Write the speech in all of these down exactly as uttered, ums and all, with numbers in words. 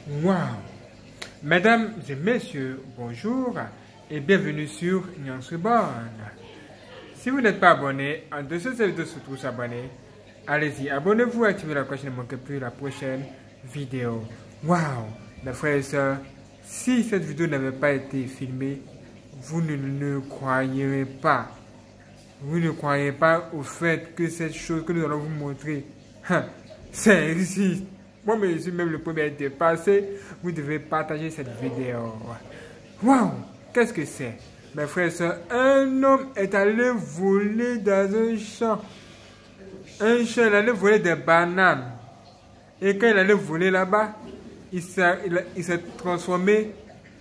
Wow! Mesdames et messieurs, bonjour et bienvenue sur Nyans Reborn. Si vous n'êtes pas abonné, en dessous de cette vidéo se trouve s'abonner. Allez-y, abonnez-vous et activez la cloche, ne manquez plus la prochaine vidéo. Wow! Mes frères et sœurs, si cette vidéo n'avait pas été filmée, vous ne le croyez pas. Vous ne croyez pas au fait que cette chose que nous allons vous montrer, ça existe. Moi, mais je suis même le premier à être dépassé. Vous devez partager cette vidéo. Waouh! Qu'est-ce que c'est? Mes frères et sœurs, un homme est allé voler dans un champ. Un champ, il allait voler des bananes. Et quand il allait voler là-bas, il s'est transformé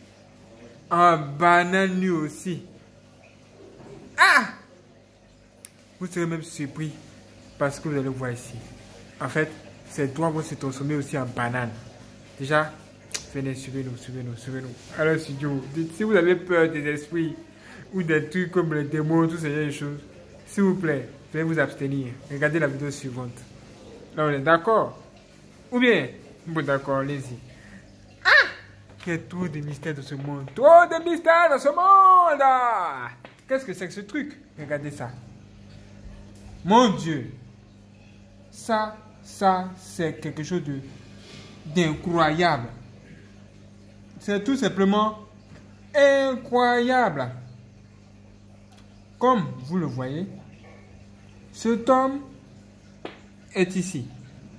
en banane lui aussi. Ah! Vous serez même surpris parce que vous allez voir ici. En fait, ces doigts vont se transformer aussi en banane. Déjà, venez, suivez-nous, suivez-nous, suivez-nous. Alors, studio, dites si vous avez peur des esprits ou des trucs comme les démons, toutes ces genre de choses, s'il vous plaît, veuillez vous abstenir. Regardez la vidéo suivante. Là, on est d'accord? Ou bien, bon, d'accord, allez-y. Ah! Il y a trop de mystères dans ce monde. Trop de mystères dans ce monde! Qu'est-ce que c'est que ce truc? Regardez ça. Mon Dieu! Ça, ça, c'est quelque chose de d'incroyable. C'est tout simplement incroyable. Comme vous le voyez, cet homme est ici.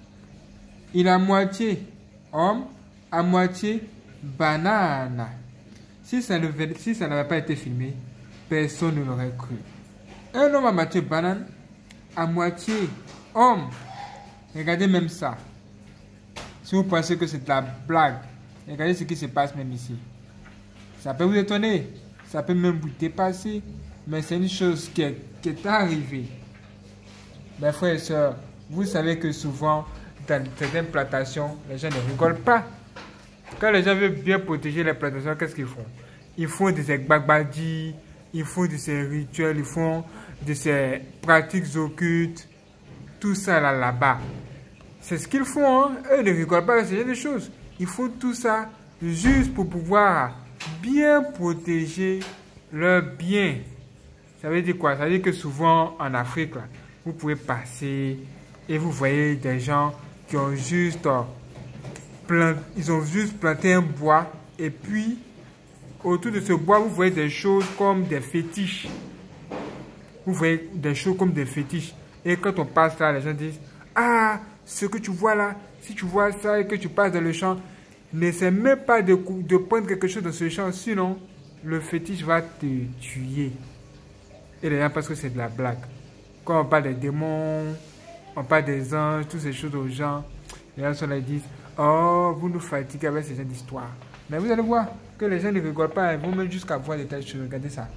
Il est à moitié homme, à moitié banane. Si ça ne, si ça n'avait pas été filmé, personne ne l'aurait cru. Un homme à moitié banane, à moitié homme. Regardez même ça. Si vous pensez que c'est de la blague, regardez ce qui se passe même ici. Ça peut vous étonner, ça peut même vous dépasser, mais c'est une chose qui est, qui est arrivée. Mes frères et sœurs, vous savez que souvent, dans certaines plantations, les gens ne rigolent pas. Quand les gens veulent bien protéger les plantations, qu'est-ce qu'ils font? Ils font des egbagbadis, ils font de ces rituels, ils font de ces pratiques occultes. Tout ça là, là-bas. C'est ce qu'ils font. Hein? Eux ne rigolent pas avec ce genre de choses. Ils font tout ça juste pour pouvoir bien protéger leurs biens. Ça veut dire quoi? Ça veut dire que souvent en Afrique, là, vous pouvez passer et vous voyez des gens qui ont juste, euh, plant, ils ont juste planté un bois et puis autour de ce bois, vous voyez des choses comme des fétiches. Vous voyez des choses comme des fétiches. Et quand on passe là, les gens disent, ah, ce que tu vois là, si tu vois ça et que tu passes dans le champ, n'essaie même pas de, de prendre quelque chose dans ce champ, sinon le fétiche va te tuer. Et les gens pensent que c'est de la blague. Quand on parle des démons, on parle des anges, toutes ces choses aux gens, les gens sont là et disent, oh, vous nous fatiguez avec ces gens d'histoire. Mais vous allez voir que les gens ne rigolent pas, ils vont même jusqu'à voir des telles choses. Regardez ça.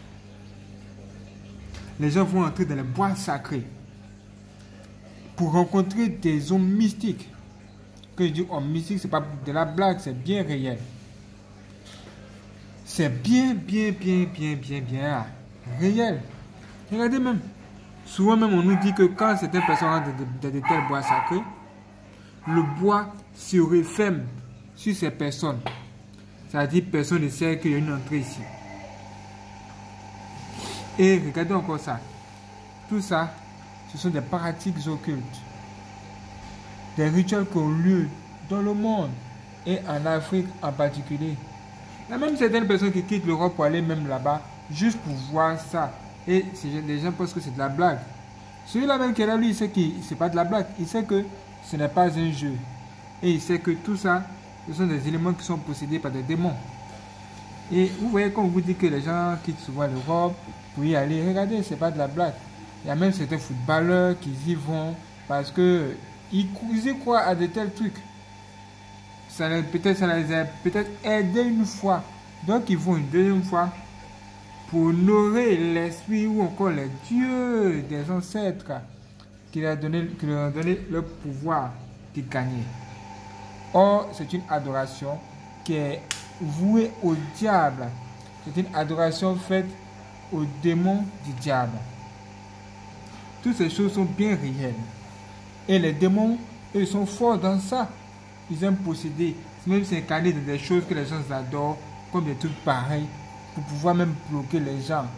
Les gens vont entrer dans les bois sacrés pour rencontrer des hommes mystiques. Que je dis hommes mystiques, c'est pas de la blague, c'est bien réel. C'est bien, bien, bien, bien, bien, bien réel. Regardez même. Souvent même, on nous dit que quand certaines personnes rentrent dans de tels bois sacrés, le bois se referme sur ces personnes. Ça veut dire que personne ne sait qu'il y a une entrée ici. Et regardez encore ça. Tout ça, ce sont des pratiques occultes. Des rituels qui ont lieu dans le monde et en Afrique en particulier. Il y a même certaines personnes qui quittent l'Europe pour aller même là-bas juste pour voir ça. Et les gens pensent que c'est de la blague. Celui-là même qui est là, lui, il sait que ce n'est pas de la blague. Il sait que ce n'est pas un jeu. Et il sait que tout ça, ce sont des éléments qui sont possédés par des démons. Et vous voyez, quand on vous dit que les gens quittent souvent l'Europe pour y aller, regardez, c'est pas de la blague. Il y a même certains footballeurs qui y vont parce que ils, ils y croient à de tels trucs. Peut-être ça les a peut-être aidé une fois. Donc ils vont une deuxième fois pour honorer l'esprit ou encore les dieux des ancêtres qui leur ont donné, qui leur ont donné le pouvoir de gagner. Or, c'est une adoration qui est vouée au diable. C'est une adoration faite aux démons du diable. Toutes ces choses sont bien réelles. Et les démons, eux, sont forts dans ça. Ils aiment posséder. même s'incarner dans des choses que les gens adorent, comme des trucs pareils, pour pouvoir même bloquer les gens.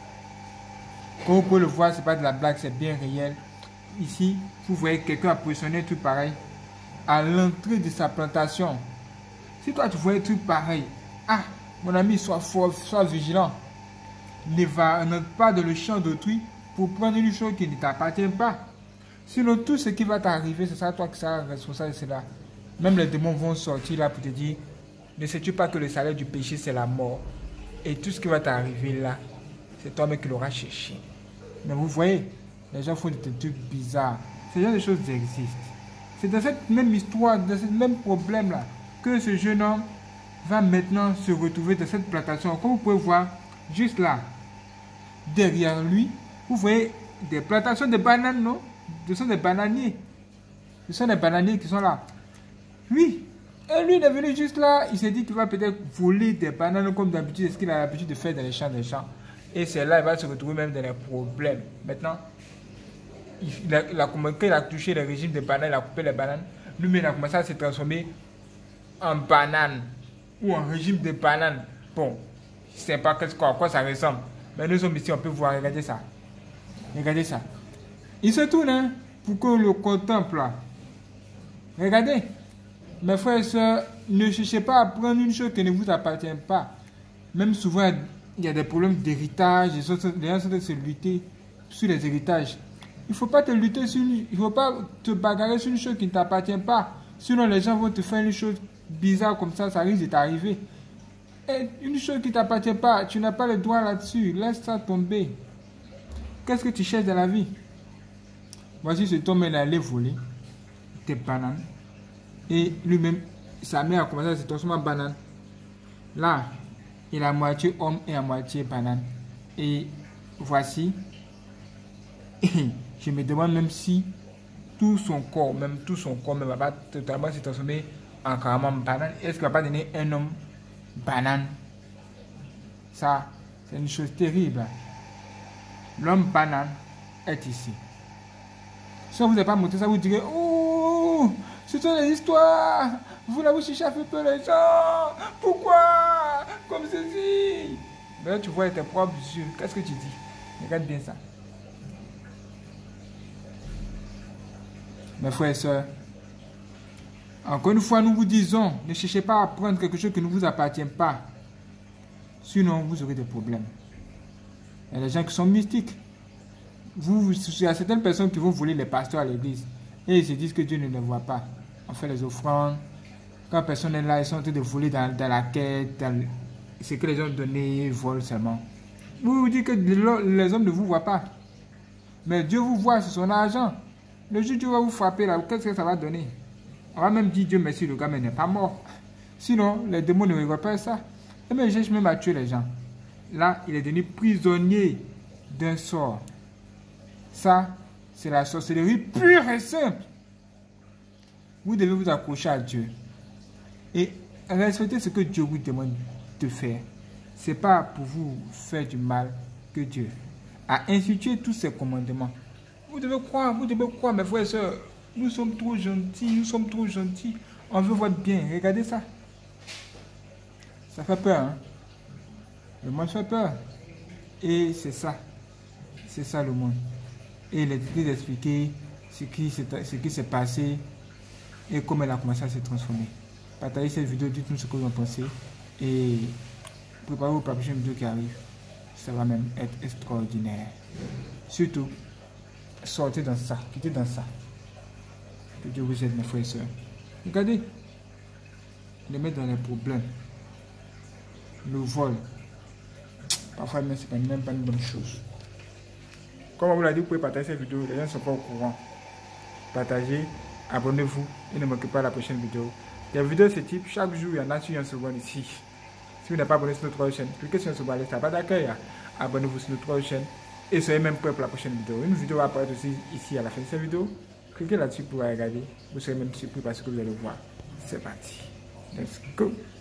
Comme vous pouvez le voir, c'est pas de la blague, c'est bien réel. Ici, vous voyez quelqu'un a positionné un truc pareil à l'entrée de sa plantation. Si toi tu vois un truc pareil, ah, mon ami, sois fort, sois vigilant. Ne va n'entre pas dans le champ d'autrui pour prendre une chose qui ne t'appartient pas. Sinon, tout ce qui va t'arriver, c'est ça toi qui seras responsable de cela. Même les démons vont sortir là pour te dire, ne sais-tu pas que le salaire du péché, c'est la mort. Et tout ce qui va t'arriver là, c'est toi-même qui l'auras cherché. Mais vous voyez, les gens font des trucs bizarres. Ce genre de choses existent. C'est dans cette même histoire, dans ce même problème là, que ce jeune homme va maintenant se retrouver dans cette plantation. Comme vous pouvez voir, juste là, derrière lui, vous voyez des plantations de bananes, non? Ce sont des bananiers. Ce sont des bananiers qui sont là. Oui. Et lui, il est venu juste là. Il s'est dit qu'il va peut-être voler des bananes comme d'habitude. C'est ce qu'il a l'habitude de faire dans les champs des champs. Et c'est là il va se retrouver même dans les problèmes. Maintenant, il a, il a, il a touché le régime des bananes, il a coupé les bananes. Lui-même, il a commencé à se transformer en banane. Ou en régime de bananes. Bon, je ne sais pas à quoi ça ressemble. Mais nous sommes ici, on peut voir. Regardez ça. Regardez ça. Il se tourne hein, pour qu'on le contemple. Regardez. Mes frères et sœurs, ne cherchez pas à prendre une chose qui ne vous appartient pas. Même souvent, il y a des problèmes d'héritage. Les gens sont en train de se lutter sur les héritages. Il ne faut pas te lutter sur une, il faut pas te bagarrer sur une chose qui ne t'appartient pas. Sinon, les gens vont te faire une chose bizarre comme ça, ça risque de t'arriver. Et une chose qui ne t'appartient pas, tu n'as pas le droit là-dessus. Laisse ça tomber. Qu'est-ce que tu cherches dans la vie? Voici ce homme, il est allé voler des bananes. Et lui-même, sa mère a commencé à se transformer en banane. Là, il est à moitié homme et à moitié banane. Et voici, je me demande même si tout son corps, même tout son corps, ne va pas totalement se transformer en carrément banane. Est-ce qu'il ne va pas donner un homme banane? Ça, c'est une chose terrible. L'homme banane est ici. Si on ne vous a pas montré ça, vous direz, oh, ce sont des histoires. Vous là, vous cherchez à faire peur les gens. Pourquoi? Comme ceci. Mais là, tu vois tes propres yeux. Qu'est-ce que tu dis? Regarde bien ça. Mes frères et sœurs, encore une fois, nous vous disons, ne cherchez pas à prendre quelque chose qui ne vous appartient pas. Sinon, vous aurez des problèmes. Il y a des gens qui sont mystiques. Vous, il y a certaines personnes qui vont voler les pasteurs à l'église. Et ils se disent que Dieu ne les voit pas. On fait les offrandes. Quand personne n'est là, ils sont en train de voler dans, dans la quête. Dans ce que les gens ont donné, ils volent seulement. Vous vous dites que les hommes ne vous voient pas. Mais Dieu vous voit, c'est son argent. Le jour où Dieu va vous frapper, là, qu'est-ce que ça va donner? On va même dire Dieu merci, le gars, mais n'est pas mort. Sinon, les démons ne regardent pas ça. Et même, ils cherchent même à tuer les gens. Là, il est devenu prisonnier d'un sort. Ça, c'est la sorcellerie pure et simple. Vous devez vous accrocher à Dieu. Et respecter ce que Dieu vous demande de faire. Ce n'est pas pour vous faire du mal que Dieu a institué tous ces commandements. Vous devez croire, vous devez croire, mes frères et sœurs. Nous sommes trop gentils, nous sommes trop gentils. On veut votre bien. Regardez ça. Ça fait peur, hein? Le monde fait peur. Et c'est ça. C'est ça le monde. Et il est dit d'expliquer ce qui s'est passé et comment elle a commencé à se transformer. Partagez cette vidéo, dites-nous ce que vous en pensez. Et préparez-vous pour la prochaine vidéo qui arrive. Ça va même être extraordinaire. Surtout, sortez dans ça, quittez dans ça. Que Dieu vous aide, mes frères et sœurs. Regardez, les mettre dans les problèmes. Le vol. Parfois, même, ce n'est même pas une bonne chose. Comme on vous l'a dit, vous pouvez partager cette vidéo. Les gens ne sont pas au courant. Partagez, abonnez-vous et ne manquez pas la prochaine vidéo. Des vidéos de ce type, chaque jour, il y en a sur un second ici. Si vous n'êtes pas abonné sur notre chaîne, cliquez sur un second, ça va d'accueil. Abonnez-vous sur notre chaîne et soyez même prêts pour la prochaine vidéo. Une vidéo va apparaître aussi ici à la fin de cette vidéo. Cliquez là-dessus pour regarder. Vous serez même surpris par ce que vous allez voir. C'est parti. Let's go.